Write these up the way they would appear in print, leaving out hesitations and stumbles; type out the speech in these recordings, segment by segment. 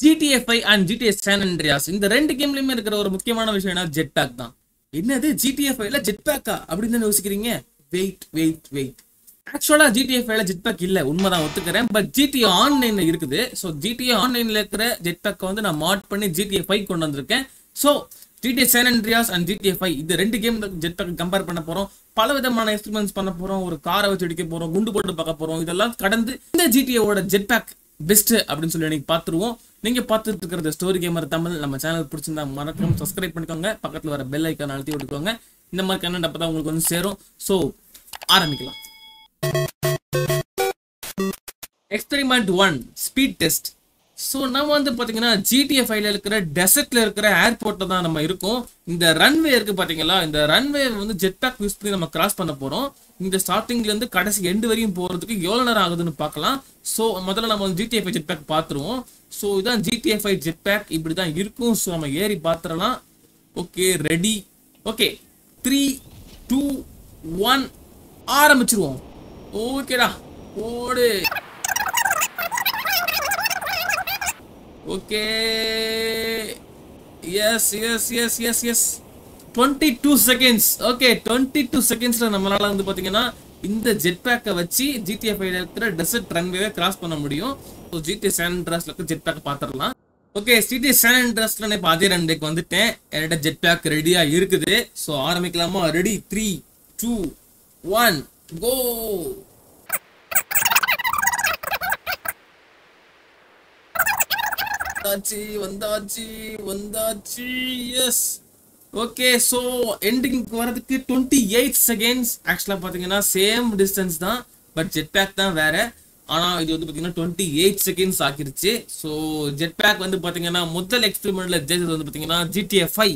GTA 5 and GTA San Andreas இந்த ரெண்டு கேம்லயுமே இருக்கிற ஒரு முக்கியமான விஷயம் என்ன ஜெட் பேக் தான். என்னது GTA 5ல ஜெட் பேக்கா அப்படின்னு யோசிக்கிறீங்க? வெயிட். ஆக்சுவலா GTA 5ல ஜெட் பேக் இல்ல, உண்மைதான் ஒத்துக்கிறேன். பட் GTA ஆன்லைன்ல இருக்குது. ஸோ GTA ஆன்லைன்ல இருக்கிற ஜெட் பேக்கை வந்து நான் மாட் பண்ணி GTA 5 கொண்டு வந்திருக்கேன். So GTA San Andreas and GTA 5 இந்த ரெண்டு கேம் ஜெட் பேக் கம்பேர் பண்ண போறோம். பல விதமான எக்ஸ்பெரிமெண்ட்ஸ் பண்ண போறோம். ஒரு காரை வச்சு அடிக்க போறோம், குண்டு போட்டு பார்க்க போறோம். இதெல்லாம் கடந்து இந்த GTAவோட ஜெட் பேக் பெஸ்ட் அப்படின்னு சொல்லி எனக்கு பார்த்துருவோம். நீங்க பார்த்துட்டு இருக்கிறது ஸ்டோரி கேமர் தமிழ். நம்ம சேனல் பிடிச்சிருந்தா மறக்காம சப்ஸ்கிரைப் பண்ணிக்கோங்க. பக்கத்துல வர பெல் ஐக்கான் அழுத்தி விட்டுக்கோங்க. இந்த மாதிரி கண்டென்ட் அப்பதான் உங்களுக்கு வந்து சேரும். ஸோ ஆரம்பிக்கலாம். Experiment 1 speed test. ஸோ நம்ம வந்து பார்த்தீங்கன்னா GTA 5ல இருக்கிற டெசர்ட்ல இருக்கிற ஏர்போர்ட்ல தான் நம்ம இருக்கோம். இந்த ரன்வே இருக்கு பார்த்தீங்களா, இந்த ரன்வே வந்து ஜெட் பேக் யூஸ் பண்ணி நம்ம கிராஸ் பண்ண போறோம். இந்த ஸ்டார்டிங்ல இருந்து கடைசி எண்டு வரையும் போறதுக்கு எவ்வளவு நேரம் ஆகுதுன்னு பார்க்கலாம். ஸோ முதல்ல நம்ம வந்து GTA 5 ஜெட் பேக் பார்த்துருவோம். ஸோ இதான் GTA 5 ஜெட் பேக், இப்படி தான் இருக்கும். ஸோ நம்ம ஏறி பார்த்துடலாம். Okay, ready. ஓகே, 3 2 1 ஆரம்பிச்சிருவோம். ஓகேடா, ஓடு. Okay, yes 22 seconds. ஓகே, 22 செகண்ட்ஸ்ல நம்மளால வந்து பாத்தீங்கன்னா இந்த ஜெட் பேக்கை வச்சு GTA 5ல இருக்கிற டெசர்ட் ரன்வே கிராஸ் பண்ண முடியும். ஸோ GTA San Andreasல இருக்க ஜெட் பேக்கை பார்த்துடலாம். ஓகே, GTA San Andreasல நான் இப்போ அதே ரன்வேக்கு வந்துட்டேன். என்கிட்ட ஜெட் பேக் ரெடியா இருக்குது. ஸோ ஆரம்பிக்கலாமா? Ready, 3 2 1 go. வந்தாச்சு. எஸ். ஓகே, ஸோ எண்டிங்க்கு வரதுக்கு 28 செகண்ட்ஸ். ஆக்சுவலா பாத்தீங்கன்னா சேம் டிஸ்டன்ஸ் தான், பட் ஜெட் பேக் தான் வேற. ஆனா இது வந்து பாத்தீங்கன்னா 28 செகண்ட்ஸ் ஆக்கிருச்சு. ஸோ ஜெட் பேக் வந்து பாத்தீங்கன்னா முதல் எக்ஸ்பெரிமெண்ட்ல ஜெயிச்சது வந்து பாத்தீங்கன்னா GTA 5.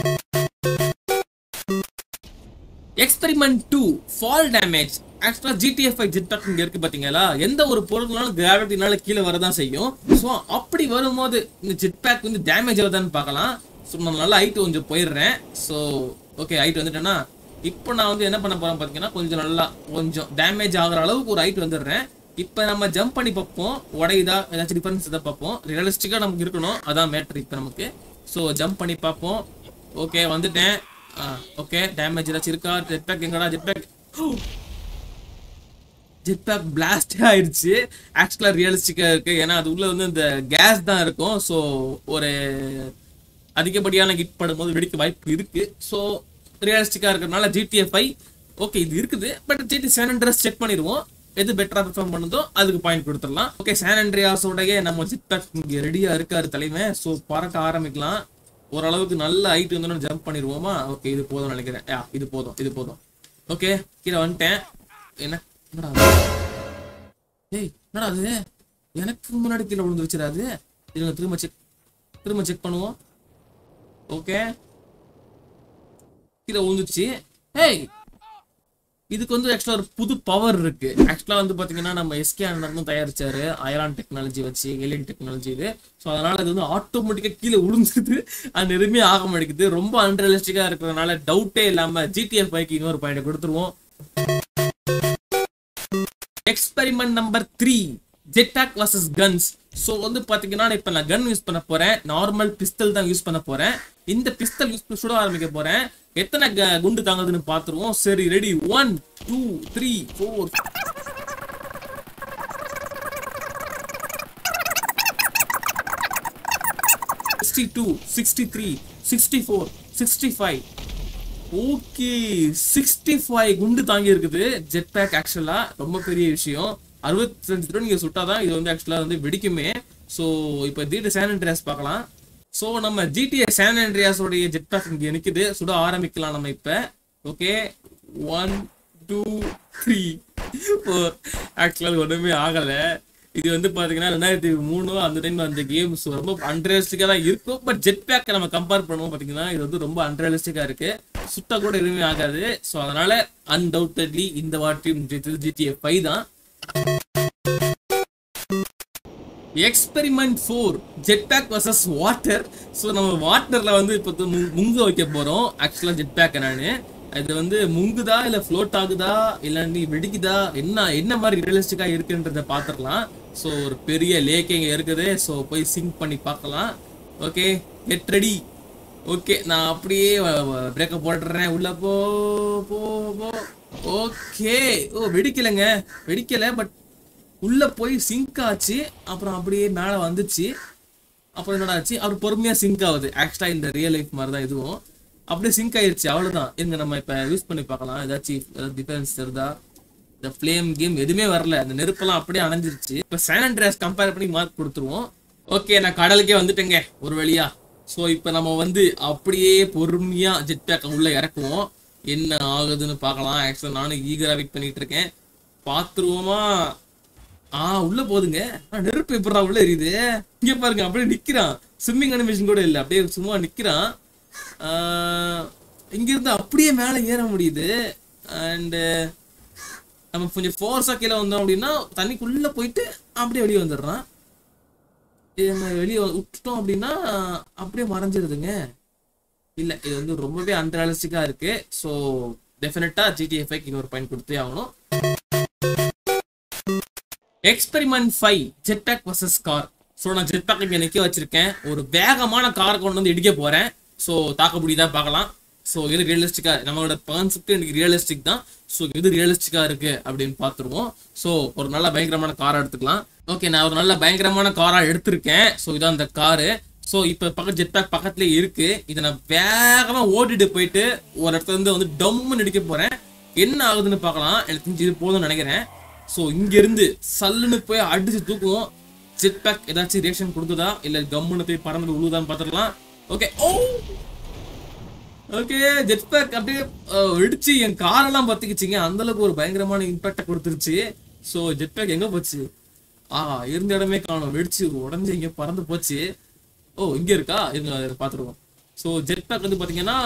Experiment 2 fall damage. ஆக்சுவலா GTA 5 ஜெட் பேக் இங்க இருக்கு பாத்தீங்களா, எந்த ஒரு பொருள்னாலும் கிராவிட்டினால கீழே வரதான் செய்யும். ஸோ அப்படி வரும்போது இந்த ஜெட் பேக் வந்து டேமேஜ் ஆகுதான்னு பார்க்கலாம். ஸோ நான் நல்லா ஹைட் கொஞ்சம் போயிடுறேன். ஸோ ஓகே, ஹைட் வந்துட்டேன்னா இப்போ நான் வந்து என்ன பண்ண போறேன் பாத்தீங்கன்னா கொஞ்சம் டேமேஜ் ஆகிற அளவுக்கு ஒரு ஹைட் வந்துடுறேன். இப்போ நம்ம ஜம்ப் பண்ணி பார்ப்போம், உடையுதா ஏதாச்சும் டிஃபரன்ஸ் இதை பார்ப்போம். ரியலிஸ்டிக்கா நமக்கு இருக்கணும், அதான் மேட்ரு இப்போ நமக்கு. ஸோ ஜம்ப் பண்ணி பார்ப்போம். ஓகே, வந்துட்டேன். ஓகே, டேமேஜ் ஏதாச்சும் இருக்கா? ஜெட் பேக் எங்கடா? ஜெட் பேக் பிளாஸ்ட் ஆயிடுச்சு. ஆக்சுவலா ரியலிஸ்டிக்கா இருக்கு, ஏன்னா அது உள்ள வந்து இந்த கேஸ் தான் இருக்கும். ஸோ ஒரு அதிகப்படியான ஹிட் படும்போது வெடிக்க வாய்ப்பு இருக்கு. ஸோ ரியலிஸ்டிக்கா இருக்கிறதுனால GTA 5 ஓகே இது இருக்குது. But GTA San Andreas check பண்ணிடுவோம், எது பெட்டரா பெர்ஃபார்ம் பண்ணுதோ அதுக்கு பாயிண்ட் கொடுத்துடலாம். ஓகே, San Andreasோடைய நம்ம ஜெட் பேக் இங்க ரெடியா இருக்காரு தலைமை. ஸோ பறக்க ஆரம்பிக்கலாம். ஓரளவுக்கு நல்ல ஹைட் வந்து ஜம்ப் பண்ணிடுவோமா? ஓகே, இது போதும் நினைக்கிறேன். இது போதும். ஓகே, கீழே வந்துட்டேன். என்னடா அது எனக்கு முன்னாடி கீழே விழுந்துருச்சுடாது. இதுங்க திரும்ப செக் பண்ணுவோம். ஓகே, கீழே விழுந்துச்சு. இதுக்கு வந்து ஆக்சுவலா ஒரு புது பவர் இருக்கு. ஆக்சுவலா வந்து பாத்தீங்கன்னா நம்ம SK அண்ணன் தயாரிச்சாரு அயரான் டெக்னாலஜி வச்சு, ஏலியன் டெக்னாலஜி இது. ஸோ அதனால இது வந்து ஆட்டோமேட்டிக்கா கீழே விழுந்துது. அது எதுவுமே ஆக மாட்டேங்குது. ரொம்ப அன்ரியலிஸ்டிக்கா இருக்கிறதுனால டவுட்டே இல்லாம GTA 5க்கு இன்னொரு பாயிண்ட் கொடுத்துருவோம். Experiment number 3 jet pack versus guns. So வந்து பாத்தீங்கன்னா இப்போ நான் கன் யூஸ் பண்ண போறேன். நார்மல் பிஸ்டல் தான் யூஸ் பண்ண போறேன். இந்த பிஸ்டல் யூஸ் பண்ணி சுட ஆரம்பிக்க போறேன். எத்தனை குண்டு தாங்குதுன்னு பாத்துருவோம். சரி, ரெடி, 1 2 3 4 62 63 64 65. ஓகே, 65 குண்டு தாங்கி இருக்குது ஜெட் பேக். ஆக்சுவலா ரொம்ப பெரிய விஷயம். 65 தடவை நீங்க சுட்டாதான் இது வந்து ஆக்சுவலா வந்து வெடிக்குமே. ஸோ இப்போ GTA San Andreas பார்க்கலாம். ஸோ நம்ம GTA San Andreas உடைய ஜெட் பேக் இங்க நிக்குது. சுட ஆரம்பிக்கலாம் நம்ம இப்ப. ஓகே, 1 2 3 4. ஆக்சுவலா ஒண்ணுமே ஆகல. இது வந்து பாத்தீங்கன்னா 2003 அந்த டைம் அந்த கேம் ரொம்ப அன்ரியலிஸ்டிக்கா தான் இருக்கும். பட் ஜெட் பேக் நம்ம கம்பேர் பண்ணுவோம் பாத்தீங்கன்னா இது வந்து ரொம்ப அன்ரியலிஸ்டிக்கா இருக்கு. சுத்தா கூட எதுவுமே ஆகாது. ஸோ அதனால அன்டவுட்டட்லி இந்த வாட்டியும் GTA 5 தான். Experiment 4 jet pack versus water. So நம்ம வாட்டர்ல வந்து இப்போ முங்க வைக்க போறோம். ஆக்சுவலா ஜெட் பேக் நானு இது வந்து முங்குதா இல்ல ஃப்ளோட் ஆகுதா இல்ல நீ வெடிக்குதா என்ன மாதிரி ரியலிஸ்டிக்கா இருக்குன்றத பாத்துக்கலாம். ஸோ ஒரு பெரிய லேக் இங்கே இருக்குது. ஸோ போய் சிங்க் பண்ணி பார்க்கலாம். Okay, get ready. ஓகே, நான் அப்படியே பிரேக்கை போட்டுறேன். உள்ள போ போ போ. Okay, O வெடிக்கலைங்க, வெடிக்கலை. பட் உள்ள போய் சிங்க் ஆச்சு. அப்புறம் அப்படியே மேலே வந்துச்சு. அப்புறம் என்னடா ஆச்சு, அப்புறம் பொறுமையாக சிங்க் ஆகுது. ஆக்சுவலாக இந்த ரியல் லைஃப் மாதிரி தான் இதுவும். அப்படியே சிங்க் ஆயிடுச்சு, அவ்வளோதான். இங்க நம்ம இப்போ யூஸ் பண்ணி பார்க்கலாம். ஏதாச்சும் டிஃபரன்ஸ் தெரியுதா? இந்த ஃப்ளேம் கேம் எதுவுமே வரல, அந்த நெருப்பெல்லாம் அப்படியே அணைஞ்சிருச்சு. இப்போ சான் ஆண்ட்ரியாஸ் கம்பேர் பண்ணி மார்க் கொடுத்துருவோம். ஓகே, நான் கடலுக்கே வந்துட்டேங்க ஒரு வழியா. ஸோ இப்போ நம்ம வந்து அப்படியே பொறுமையாக ஜெட் பேக்கை உள்ளே இறக்குவோம். என்ன ஆகுதுன்னு பார்க்கலாம். ஆக்சுவலாக நானும் ஈகராக வெயிட் பண்ணிட்டு இருக்கேன். பார்த்துருவோமா? உள்ள போதுங்க. நெருப்பு எப்படா உள்ள எரியுது? இங்க பாருங்க, அப்படியே நிக்கிறான். ஸ்விம்மிங் அனிமேஷன் கூட இல்லை, அப்படியே சும்மா நிக்கிறான். இங்க இருந்து அப்படியே மேலே ஏற முடியுது. அண்டு நம்ம கொஞ்சம் ஃபோர்ஸா கீழே வந்தோம் அப்படின்னா தண்ணிக்குள்ள போயிட்டு அப்படியே வெளியே வந்துடுறான். நம்ம வெளியே விட்டுட்டோம் அப்படின்னா அப்படியே மறைஞ்சிருதுங்க. இல்லை, இது வந்து ரொம்பவே அன்ரியலிஸ்டிக்கா இருக்கு. ஸோ டெஃபினட்டா GTA 5 இன்னொரு பாயிண்ட் கொடுத்தே ஆகணும். Experiment 5 jet pack versus car. So நான் ஜெட் பேக் இங்கே நிற்க வச்சிருக்கேன். ஒரு வேகமான காரை கொண்டு வந்து இடிக்க போறேன். ஸோ தாக்க முடியுதா பார்க்கலாம். ஸோ இது ரியலிஸ்டிக்கா, நம்மளோட கான்செப்ட் எனக்கு ரியலிஸ்டிக் தான். ஸோ இது ரியலிஸ்டிக்கா இருக்கு அப்படின்னு பார்த்துருவோம். ஸோ ஒரு நல்ல பயங்கரமான காரை எடுத்துக்கலாம். ஓகே, நான் ஒரு நல்ல பயங்கரமான காரா எடுத்திருக்கேன். ஸோ இதான் அந்த காரு. ஸோ இப்போ பக்கத்து ஜெட் பேக் பக்கத்துலேயே இருக்கு. இதை நான் வேகமா ஓட்டிட்டு போயிட்டு ஒரு இடத்துல இருந்து வந்து டம்முன்னு இடிக்க போறேன். என்ன ஆகுதுன்னு பார்க்கலாம். எனக்கு தெரிஞ்சு இது போதும்னு நினைக்கிறேன். ஸோ இங்கிருந்து சல்லுன்னு போய் அடிச்சு தூக்குவோம். ஜெட் பேக் ஏதாச்சும் ரியாக்ஷன் கொடுத்ததா இல்லை கம்முன்னு போய் பறந்து உழுதான்னு பார்த்துடலாம். ஓகே, ஓகே, ஜெட் பேக் அப்படியே வெடிச்சு என் காரெல்லாம் பத்திக்கிச்சிங்க. அந்த அளவுக்கு ஒரு பயங்கரமான இம்பாக்டை கொடுத்துருச்சு. ஸோ ஜெட் பேக் எங்க போச்சு? இருந்த இடமே காணும், வெடிச்சு உடஞ்சி இங்க பறந்து போச்சு. இங்க இருக்கா? இங்க பார்த்துருவோம். ஸோ ஜெட் பேக் வந்து பாத்தீங்கன்னா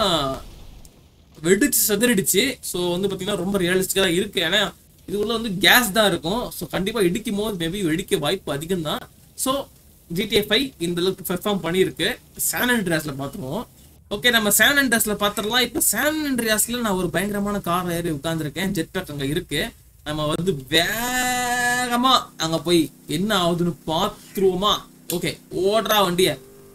வெடிச்சு செதறிடுச்சு. ஸோ வந்து பாத்தீங்கன்னா ரொம்ப ரியலிஸ்டிக்கா தான் இருக்கு. ஏன்னா இது உள்ள வந்து கேஸ் தான் இருக்கும். ஸோ கண்டிப்பா இடிக்கும் போது மேபி வெடிக்க வாய்ப்பு அதிகம் தான். ஸோ GTA 5 இந்த அளவுக்கு பெர்ஃபார்ம் பண்ணியிருக்கு. சான் ஆண்ட்ரியாஸ்ல பார்த்துருவோம். ஓகே, நம்ம சான் ஆண்ட்ரியாஸ்ல பார்த்துடலாம். இப்போ சான் ஆண்ட்ரியாஸ்ல நான் ஒரு பயங்கரமான கார் ஏறி உட்காந்துருக்கேன். ஜெட் பேக் அங்க இருக்கு. நம்ம வந்து வேகமா அங்க போய் என்ன ஆகுதுன்னு பார்த்துருவோமா? ஓகே, ஓடுறா வண்டிய.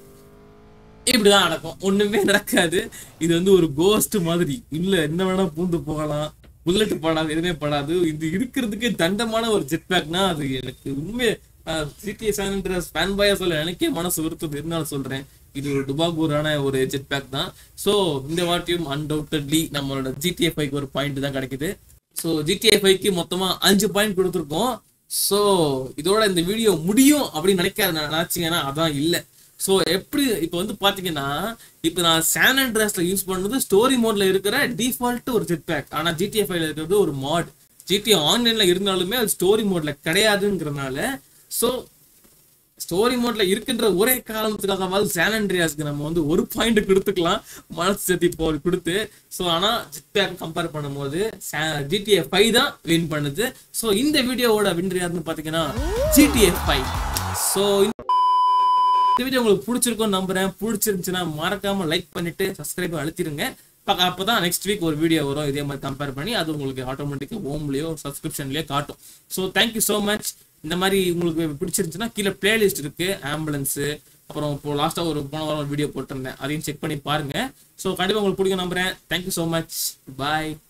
இப்படிதான் நடக்கும், ஒண்ணுமே நடக்காது. இது வந்து ஒரு கோஸ்ட் மாதிரி. இல்ல என்ன வேணா பூந்து போகலாம், புல்லட் படாது, எதுவுமே படாது. இது இருக்கிறதுக்கு தண்டமான ஒரு ஜெட் பேக்னா அது எனக்கு உண்மை. GTA San Andreas ஃபேன் பாயா சொல்ல எனக்கே மனசு உறுத்துது. இருந்தாலும் சொல்றேன், இது ஒரு டுபாகூரான ஒரு ஜெட் பேக் தான். ஸோ இந்த வாட்டியும் அன்டவுட்டட்லி நம்மளோட GTA 5 ஒரு பாயிண்ட் தான் கிடைக்குது. ஸோ GTA 5க்கு மொத்தமா 5 பாயிண்ட் கொடுத்துருக்கோம். ஸோ இதோட இந்த வீடியோ முடியும் அப்படின்னு நினைச்சீங்கன்னா அதான் இல்லை. ஸோ எப்படி இப்போ வந்து பாத்தீங்கன்னா, இப்போ நான் சான் ஆண்ட்ரியாஸ்ல யூஸ் பண்ணது ஸ்டோரி மோட்ல இருக்கிற டிஃபால்ட் ஒரு ஜெட் பேக். ஆனா GTA 5ல இருக்கிறது ஒரு மாட். GTA ஆன்லைன்ல இருந்தாலுமே அது ஸ்டோரி மோட்ல கிடையாதுங்கிறதுனால, ஸோ ஸ்டோரி மோட்ல இருக்கின்ற ஒரே காரணத்துக்காகவாது சான் ஆண்ட்ரியாஸ்க்கு நம்ம வந்து ஒரு பாயிண்ட் கொடுத்துக்கலாம், மனசு சேர்த்தி கொடுத்து. ஸோ ஆனா ஜெட் பேக் கம்பேர் பண்ணும்போது GTA 5 தான் வின் பண்ணுது. ஸோ இந்த வீடியோவோட வின் யாருன்னு பாத்தீங்கன்னா GTA 5. ஸோ இந்த வீடியோ உங்களுக்கு பிடிச்சிருக்கும் நம்புறேன். பிடிச்சிருந்துச்சுன்னா மறக்காம லைக் பண்ணிட்டு சப்ஸ்கிரைப் அழுத்திடுங்க. அப்பதான் நெக்ஸ்ட் வீக் ஒரு வீடியோ வரும் இதே மாதிரி கம்பேர் பண்ணி. அது உங்களுக்கு ஆட்டோமேட்டிக்கா ஹோம்லயோ சப்ஸ்கிரிப்ஷன்லயோ காட்டும். So thank you so much. இந்த மாதிரி உங்களுக்கு பிடிச்சிருந்துச்சுன்னா கீழே பிளேலிஸ்ட் இருக்கு, ஆம்புலன்ஸ், அப்புறம் இப்போ லாஸ்டா போன வாரம் ஒரு வீடியோ போட்டிருந்தேன், அதையும் செக் பண்ணி பாருங்க. ஸோ கண்டிப்பா உங்களுக்கு பிடிக்கும் நம்புறேன். Thank you so much. பாய்.